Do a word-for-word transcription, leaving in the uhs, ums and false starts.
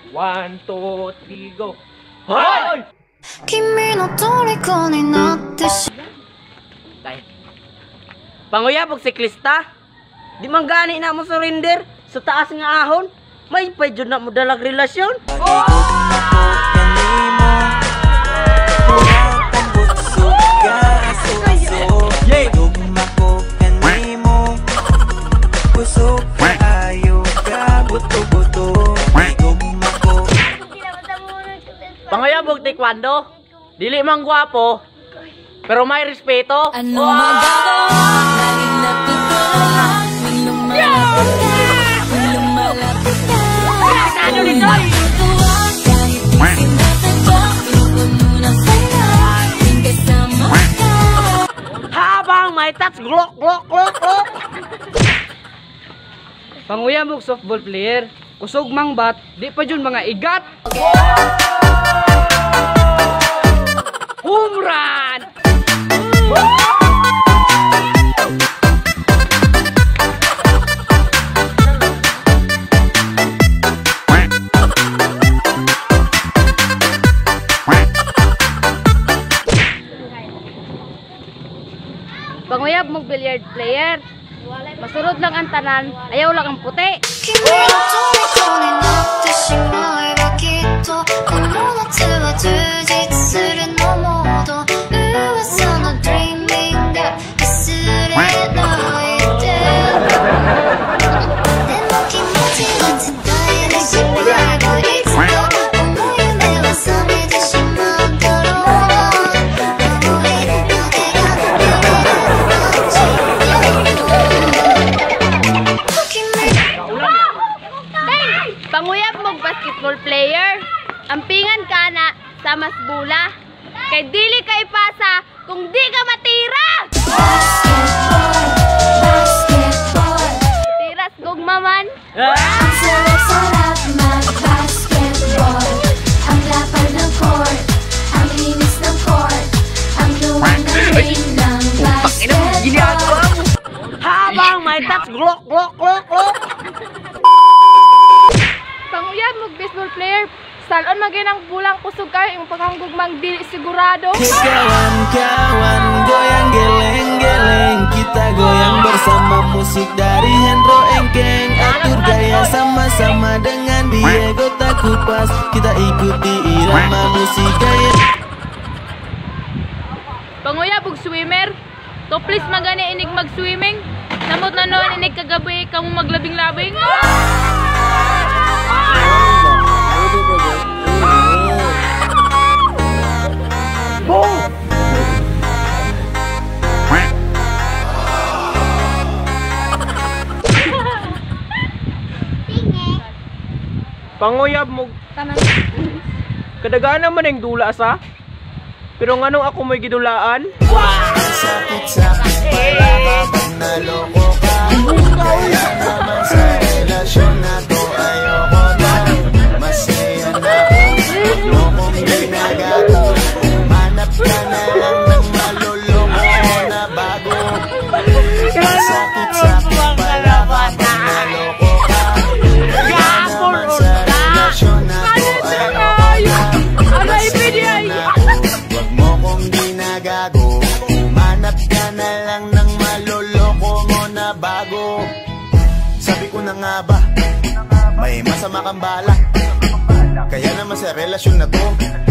One, two, three, go. Hoy! Kimi no toriko ni natte shi. Panguyab og siklista. Di man gani na mo surrender sa taas nga ahon. May payjud na mo dalag relasyon. Panguyab og taekwondo. Dili man gwapo, pero may respeto. Ano magagawa? Laging natutulungan. May lumalapit ka. May lumalapit ka. Ano nito? Kahit di sinasadya, pinupuno ng saya. Tuwing kasama ka. Habang may touch, glok, glok, glok, glok. Panguyab og softball player. Kusog mang bat, di pa jud mga igat. Home run! Panguyab mong billiard player. Masurod lang ang tanan, ayaw lang ang puti. Kimi no toriko ni natte shimaeba kitto. Kono natsu wa jujitsu no modo. Uwasa no dreaming ga isurenai de. Demo kimochi wa tsutai de shimaeba itsu ka. Omo yume wa samete shimau darou na. Amoi nade ga Panguyab mong basketball player. Ampingan ka na sa mas bula. Kay dili ka ipasa kung di ka matira. Basketball, basketball. Tiras gugmaman. Ang sarap-sarap mag-basketball. Ang lapad ng court, ang linis ng court, ang luwag ng lane ng basketball. Habang may touch, glok, glok, glok, glok. Panguyab mong baseball player. Salon maginang bulang kusog kayo yung paghanggugmang dili sigurado. Kawan-kawan goyang geleng-geleng, kita goyang bersama musik dari Hendro Engkeng. Atur gaya sama-sama dengan Diego Takupas, kita ikuti irama musik gaya. Panguyab og swimmer. To please magani inig mag-swimming. Samot na noon inig kagabi kamo maglabing-labing. Panguyab mo. Kadagaan naman ang dula sa. Pero nganong ako may gidulaan? Sakit-sakit pala kapag naloko ka. Kaya naman sa relasyon na to ayoko na. Masaya na ako, huwag mo kong ginagago. Manap ka na lang ng maluloko na bago. Sakit-sakit pala kapag naloko ka. Kaya naman sa relasyon na to ayoko na. Masaya na ako, huwag mo kong ginagago. Manap ka na lang ng maluloko mo na bago. Sabi ko na nga ba, may masama kang bala. Kaya naman sa relasyon na to